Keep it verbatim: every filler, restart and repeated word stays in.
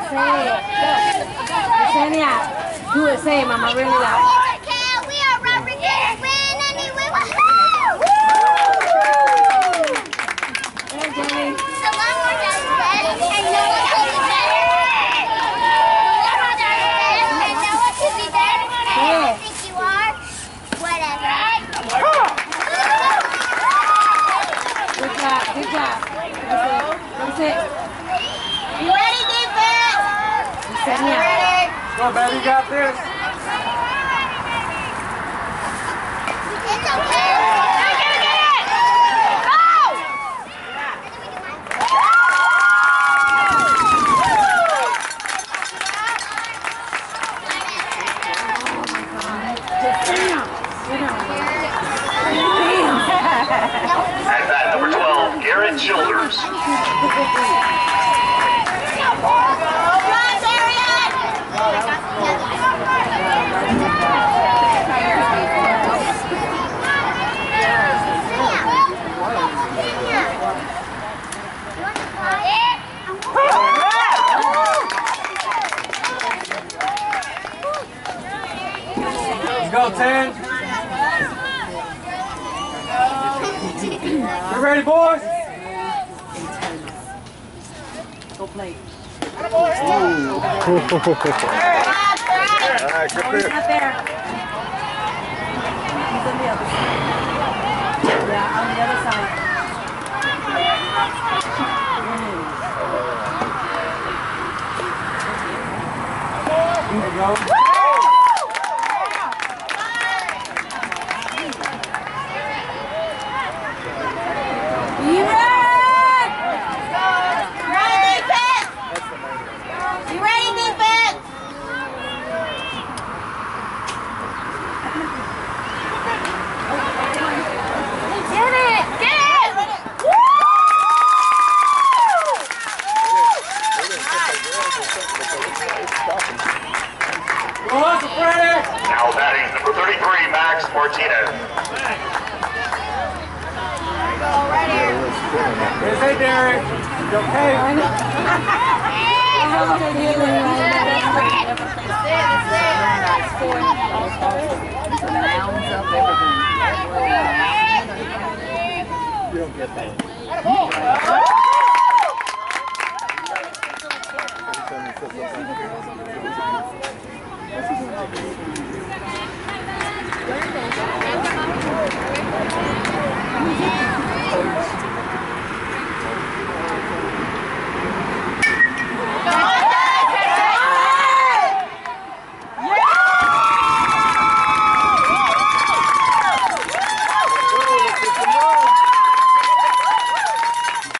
Say it. Yesenia, do it. Say it, Mama. Really loud. We are representing win anyway. Woohoo! Hey, Jenny. So long as that's best, and no one can be better. And no one can be better. And I think you are. Whatever. Good job. Good job. That's it. You ready, defense? Yesenia. Come on, baby, you got this. It's okay. You're gonna get it. Go! At bat number twelve, Garrett Childers. Let's go, ten. You ready, boys? Go play. All right, good He's not there. He's on the other side. Yeah, on the other side. There you go. Now batting number thirty-three, Max Martinez. Yes, hey, Derek. You okay? You don't get that. Thank you.